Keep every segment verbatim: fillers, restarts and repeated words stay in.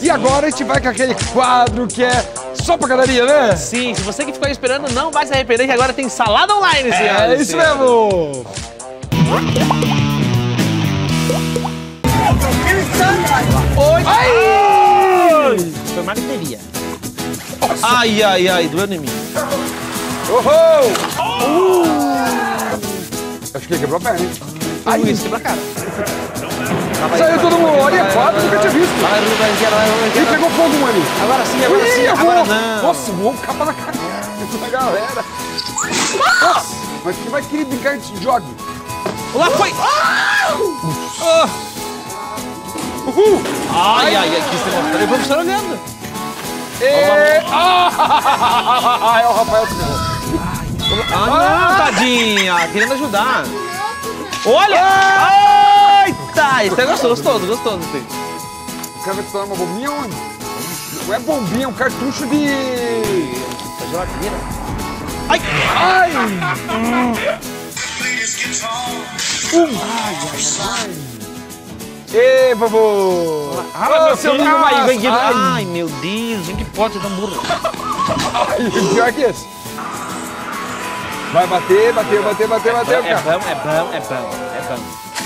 E agora a gente vai com aquele quadro que é só pancadaria, né? Sim, se você que ficou esperando, não vai se arrepender que agora tem salada online, senhoras. É isso mesmo! Oi! Ai! Foi marqueteria. Ai, ai, ai, doeu em mim. Uhul! Acho que ele quebrou a perna, hein? Ai, isso quebra a cara. Saiu todo mundo, olha, quadro, nunca tinha visto. Vai, vai, vai, vai, Ih, pegou fogo um ali. Agora sim, agora sim, agora não. Nossa, voou capa na cara da galera. Nossa, mas quem vai querer brincar de jogue? Lá foi! Ah. Uhul! Ai, ai, ai, que você mostrou. Eu vou estar olhando. E... Ah, é o Rafael que ferrou. Ah, não, tadinha. Querendo ajudar. Olha! Eita! Esse é gostoso, gostoso, gostoso. O cara vai estourar uma bombinha onde? Não é bombinha, é um cartucho de... Da geladeira. Ai! Ai! Hum. Ai, ai, ai. Ê, vovô! Ah, meu seu filho, Deus! ai, vem aqui. Ai. Ai, meu Deus, em que pode ser tão burro? Ai, pior que esse. Vai bater, bateu, bateu, bateu, bateu, É cara. bom, é bom, é bom, é bom.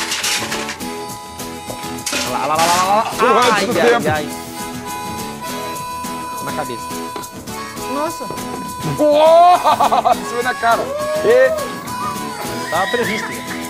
Lá, lá, lá, lá, lá. Tô antes Ai, do ai, tempo. ai. Na cabeça. Nossa. Nossa, foi na cara. E... Tava previsto.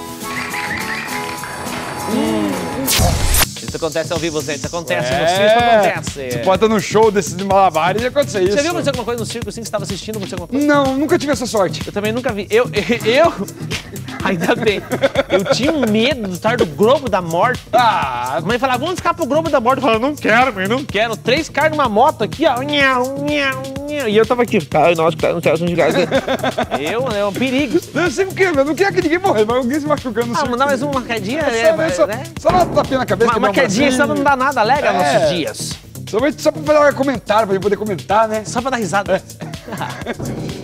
Hum. Isso acontece ao vivo, gente. Isso acontece no circo, acontece. Você pode estar no show desses de malabares e acontecer isso. Você viu acontecer alguma coisa no circo assim que você estava assistindo? Acontecer alguma coisa? Não, nunca tive essa sorte. Eu também nunca vi. Eu, eu, ainda bem. Eu tinha um medo de estar do Globo da Morte. Ah, A mãe falava, vamos ficar pro Globo da Morte. Eu falava, não quero, mãe, não quero. Três caras numa moto aqui, ó. E eu tava aqui, ai, nossa, cara, não quero não ligar. Eu, é um perigo. eu sempre quero, eu não quero que ninguém morra, mas alguém se machucando. Ah, mandar mais uma quedinha, É, é, só, né, só, né? só uma tapinha na cabeça. Uma, uma que dá quedinha, bracinho. isso não dá nada, alega É. nossos dias. Somente só pra fazer comentário, pra gente poder comentar, né? Só pra dar risada.